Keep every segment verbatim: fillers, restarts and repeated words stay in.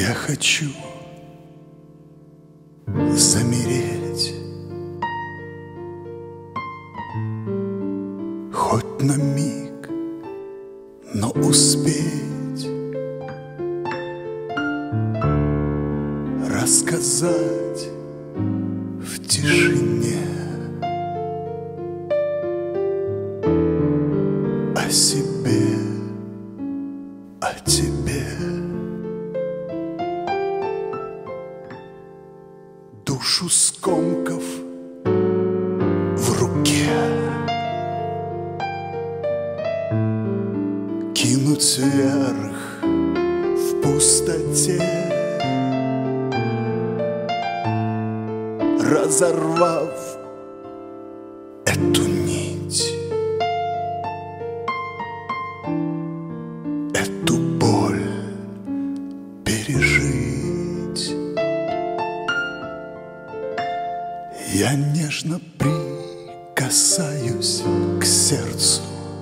Я хочу замереть хоть на миг, но успеть рассказать в тишине о себе, о тебе. Душу скомков в руке кинуть вверх в пустоте, разорвав эту нить, эту боль пережить. Я нежно прикасаюсь к сердцу,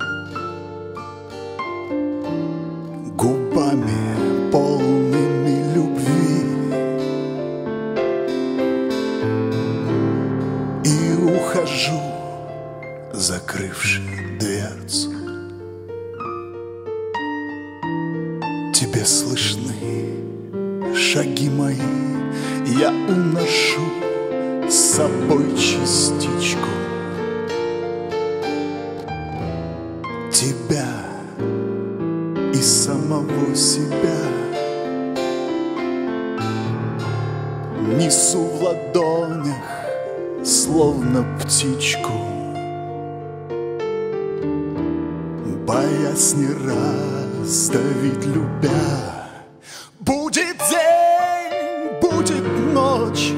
губами полными любви, и ухожу, закрывши дверцу. Тебе слышны шаги мои, я уношу с собой частичку тебя и самого себя. Несу в ладонях, словно птичку, боясь не раздавить любя. Будет день, будет ночь,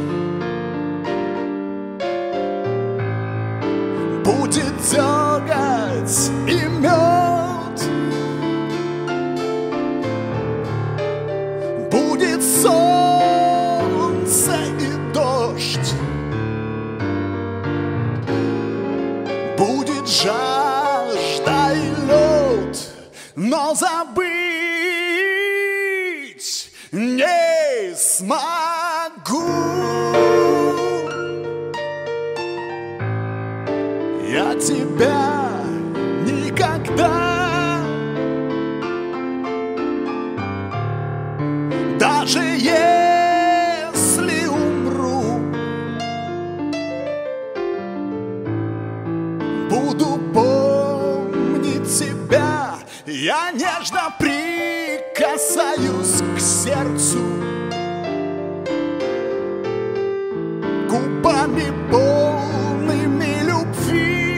будет деготь и мед, будет солнце и дождь, будет жажда и лед, но забыть не смогу. Я тебя никогда, даже если умру, буду помнить тебя. Я нежно прикасаюсь к сердцу, губами полными любви,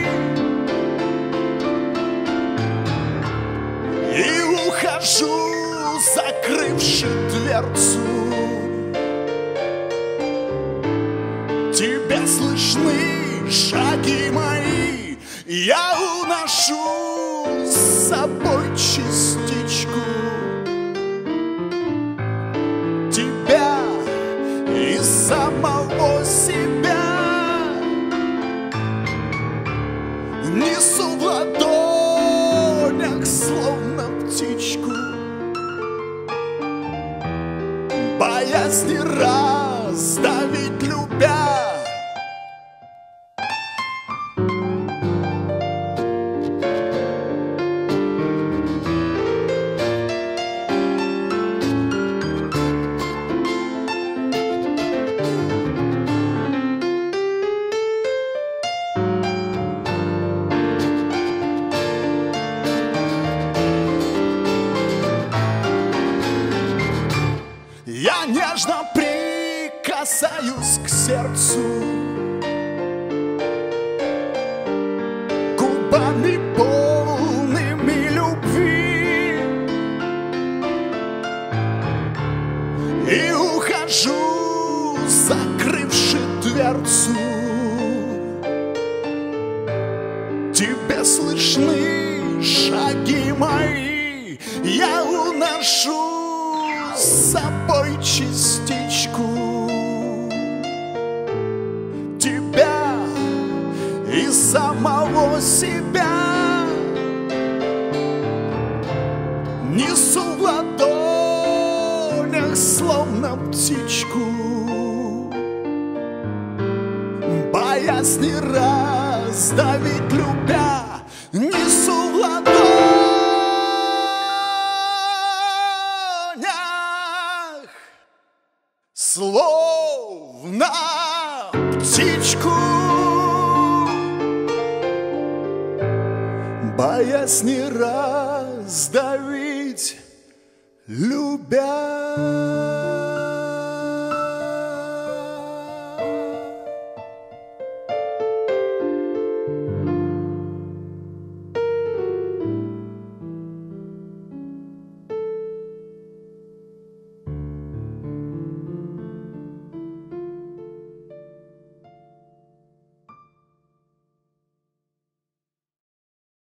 и ухожу, закрывши дверцу. Тебе слышны шаги мои, я уношу с собой частичку тебя и самого себя. Несу в ладонях, словно птичку, боясь не раздавить любя. Я нежно прикасаюсь к сердцу, губами полными любви, и ухожу, закрывши дверцу. Тебе слышны шаги мои, я уношу с собой частичку тебя и самого себя. Несу в ладонях, словно птичку, боясь не раздавить, любя, несу в ладонях словно птичку, боясь не раздавить, любя.